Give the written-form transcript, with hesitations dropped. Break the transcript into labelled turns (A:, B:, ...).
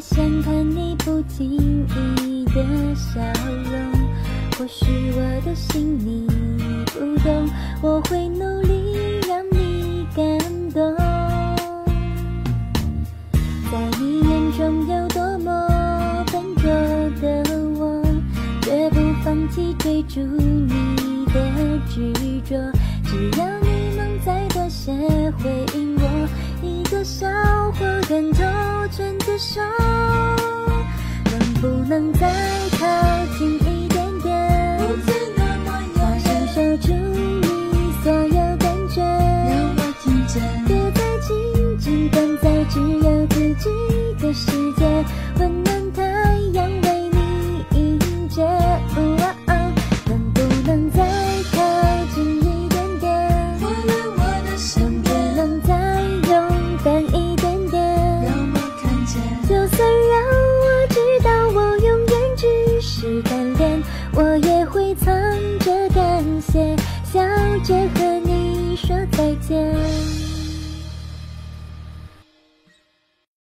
A: 想看你不经意的笑容，或许我的心你不懂，我会努力让你感动。在你眼中有多么笨拙的我，绝不放弃追逐你的执着，只要你能再多些回应我，一个笑或感透全接受。能不能再靠近一点点，大声说出你所有感觉，
B: 让我听见，
A: 别再紧紧关在只有自己的世界，温暖太阳为你迎接。能不能再靠近一点点，
B: 我在我的身边，
A: 能不能再勇敢一点点，
B: 让我看见，
A: 就算让我知道我永远只是单恋，我也会藏着感谢，笑着和你说再见。